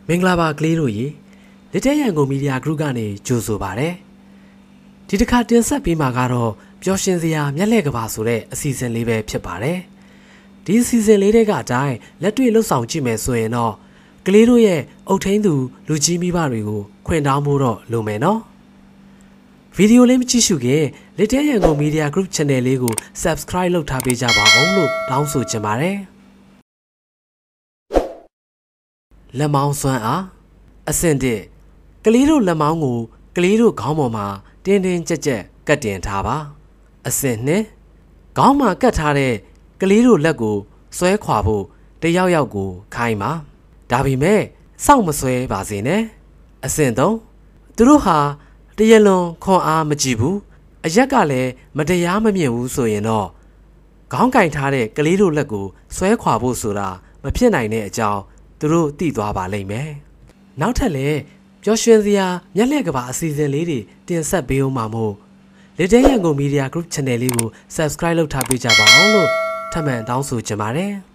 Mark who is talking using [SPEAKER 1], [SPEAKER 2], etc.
[SPEAKER 1] မင်္ဂလာပါကလေးတို့ရေလက်တဲ့ရန်ကုန်မီဒီယာဂရုကနေကြိုဆိုပါရစေဒီတစ်ခါတင်ဆက်ပေးမှာကတော့ပျော်ရွှင်စရာမျက်လှည့်ကဘာဆိုတဲ့အစီအစဉ်လေးပဲဖြစ်ပါတယ်ဒီအစီအစဉ်လေးတွေကအတိုင်းလက်တွေ့လှုပ်ဆောင်ကြည့်မယ်ဆိုရင်တော့ကလေးတို့ရဲ့အုတ်ထင်းသူလူကြီးမိဘတွေကိုခွင့်တောင်းဖို့တော့လိုမယ်နော်ဗီဒီယိုလေးမကြည့်ရှုခင်လက်တဲ့ရန်ကုန်မီဒီယာ group channel လေးကို subscribe လုပ်ထားပေးကြပါအောင်လို့တောင်းဆိုချင်ပါတယ်လက်မောင်းစွမ်းအားအဆင့်1ကလေးတို့လက်မောင်းကိုကလေးတို့ခေါင်းပေါ်မှာတင်းတင်းကြပ်ကြပ်ကတ်တင်ထားပါအဆင့်2ခေါင်းမှာကတ်ထားတဲ့ကလေးတို့လက်ကိုဆွဲခွာဖို့တယောက်ယောက်ကိုခိုင်းပါဒါပေမဲ့စောင့်မဆွဲပါစေနဲ့အဆင့်3သူတို့ဟာတရလွန်ခွန်အားမကြည့်ဘူးအရက်ကလည်းမတရားမမြင်ဘူးဆိုရင်တော့ခေါင်းကင်ထားတဲ့ကလေးတို့လက်ကိုဆွဲခွာဖို့ဆိုတာမဖြစ်နိုင်တဲ့အကြောင်းသူတို့သိသွားပါလိမ့်မယ်နောက်ထပ်လည်းပျော်ရွှင်စရာမျက်လှည့်ကဘာအစီအစဉ်လေးတွေတင်ဆက်ပေးအောင်ပါမို့လက်တဲ့ရန်ကုန်မီဒီယာ group channel လေးကို subscribe လုပ်ထားပေးကြပါအောင်လို့ထပ်မံတောင်းဆိုချင်ပါတယ်